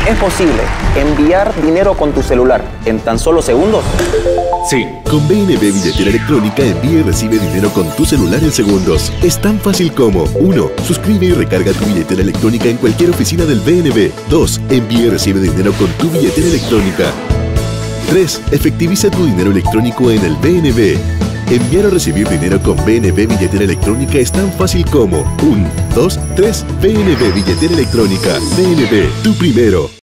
¿Es posible enviar dinero con tu celular en tan solo segundos? Sí. Con BNB Billetera Electrónica envía y recibe dinero con tu celular en segundos. Es tan fácil como 1. Suscribe y recarga tu billetera electrónica en cualquier oficina del BNB. 2. Envía y recibe dinero con tu billetera electrónica. 3. Efectiviza tu dinero electrónico en el BNB. Enviar o recibir dinero con BNB Billetera Electrónica es tan fácil como 1, 2, 3. BNB Billetera Electrónica. BNB, tu primero.